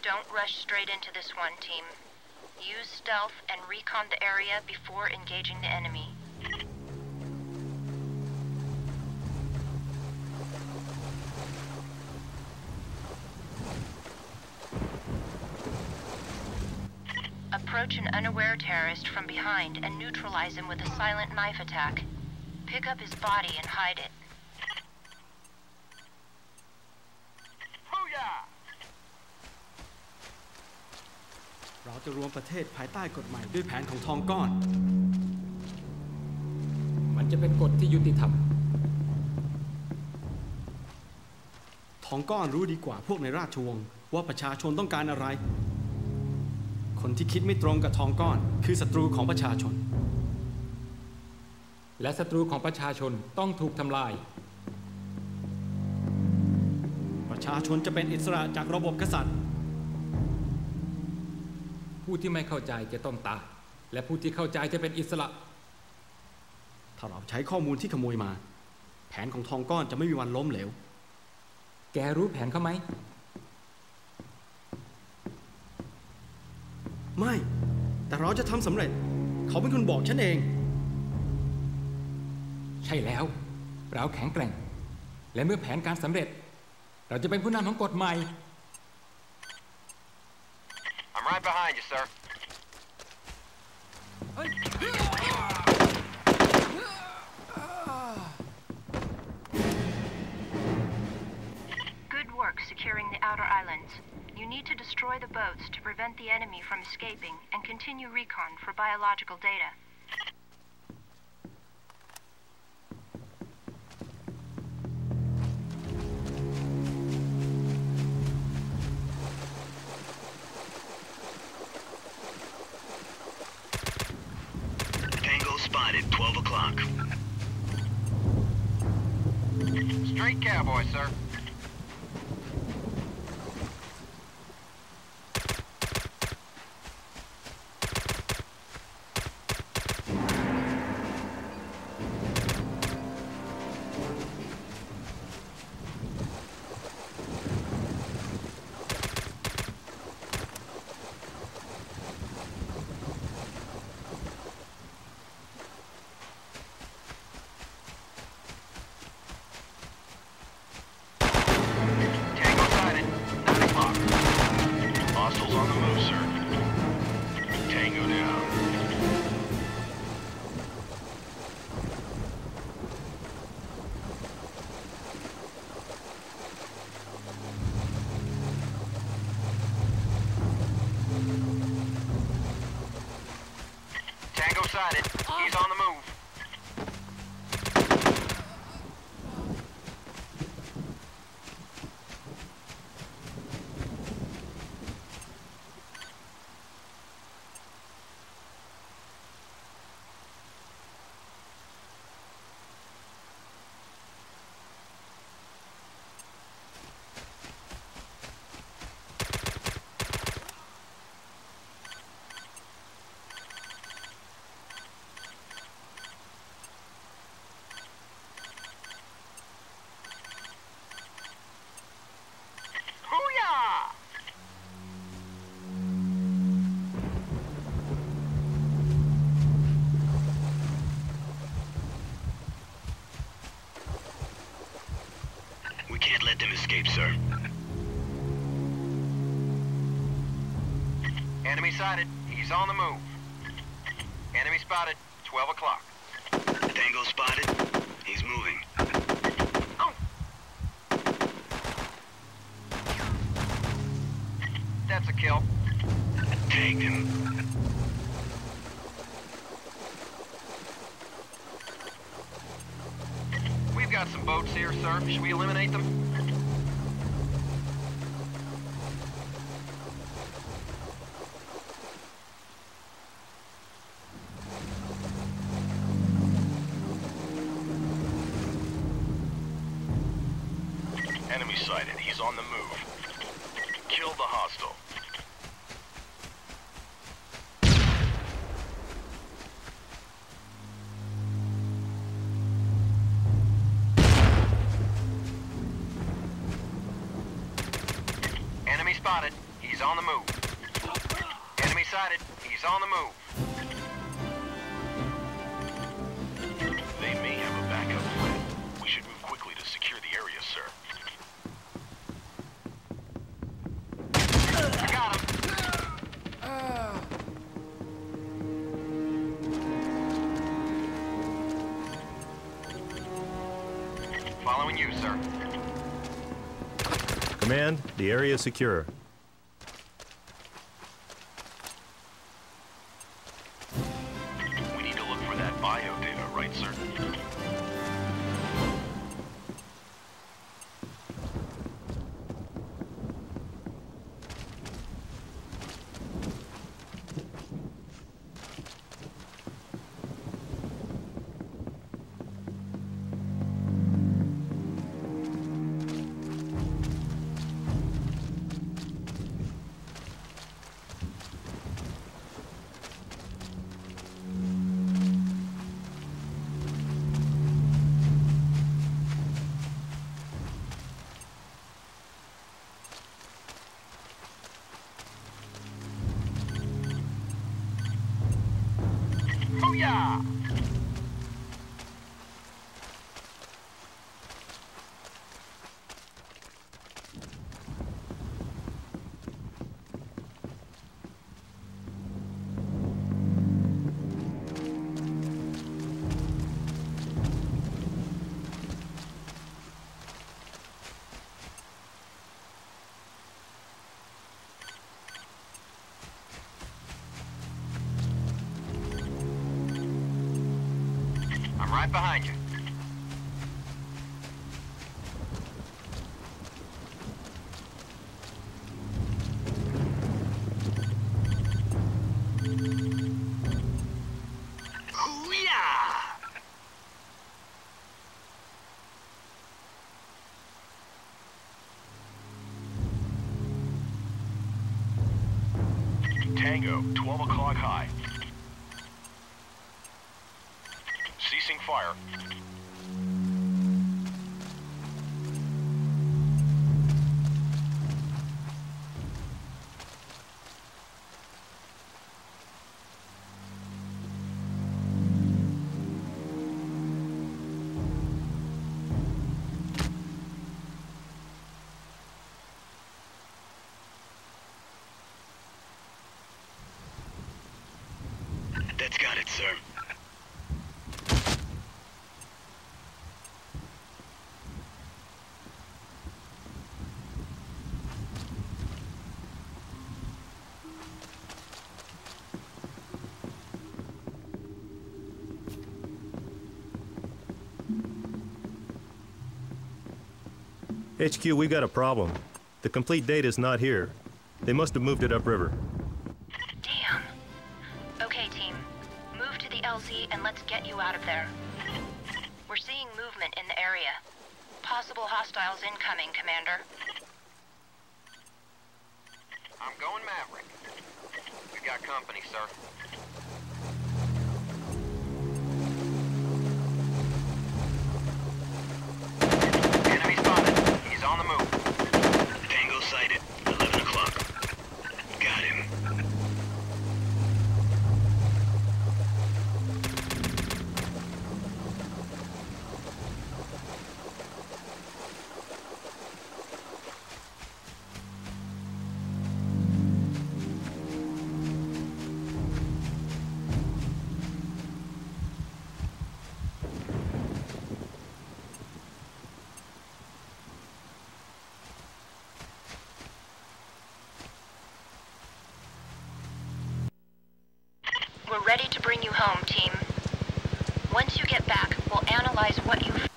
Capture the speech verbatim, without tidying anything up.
Don't rush straight into this one, team. Use stealth and recon the area before engaging the enemy. Approach an unaware terrorist from behind and neutralize him with a silent knife attack. Pick up his body and hide it. เราจะรวมประเทศภายใต้กฎหมายด้วยแผนของทองก้อนมันจะเป็นกฎที่ยุติธรรมทองก้อนรู้ดีกว่าพวกในราชวงศ์ว่าประชาชนต้องการอะไรคนที่คิดไม่ตรงกับทองก้อนคือศัตรูของประชาชนและศัตรูของประชาชนต้องถูกทำลายประชาชนจะเป็นอิสระจากระบบกษัตริย์ผู้ที่ไม่เข้าใจจะต้องตายและผู้ที่เข้าใจจะเป็นอิสระถ้าเราใช้ข้อมูลที่ขโมยมาแผนของทองก้อนจะไม่มีวันล้มเหลวแกรู้แผนเขาไหมไม่แต่เราจะทำสำเร็จเขาเป็นคนบอกฉันเองใช่แล้วเราแข็งแกร่งและเมื่อแผนการสำเร็จเราจะเป็นผู้นำของกฎใหม่ I'm right behind you, sir. Good work securing the outer islands. You need to destroy the boats to prevent the enemy from escaping and continue recon for biological data. Spotted, twelve o'clock. Straight cowboy, sir. He's on the move. Can't let them escape, sir. Enemy sighted. He's on the move. Enemy spotted. twelve o'clock. Tango spotted. He's moving. Oh! That's a kill. Tagged him. We've got some boats here, sir. Should we eliminate them? Enemy sighted. He's on the move. Kill the hostile. Enemy spotted. He's on the move. Enemy sighted. He's on the move. They may have a backup plan. We should move quickly to secure the area, sir. Got him. Following you, sir. Command, the area is secure. We need to look for that bio data, right, sir? Booyah! I'm right behind you. Hoo-yah! Tango, twelve o'clock high. Ceasing fire. That's got it, sir. H Q, we got a problem. The complete data is not here. They must have moved it upriver. Damn. Okay, team. Move to the L Z and let's get you out of there. We're seeing movement in the area. Possible hostiles incoming, Commander. I'm going Maverick. We've got company, sir. Enemy spotted. He's on the move. Tango sighted. eleven o'clock. Got him. We're ready to bring you home, team. Once you get back, we'll analyze what you've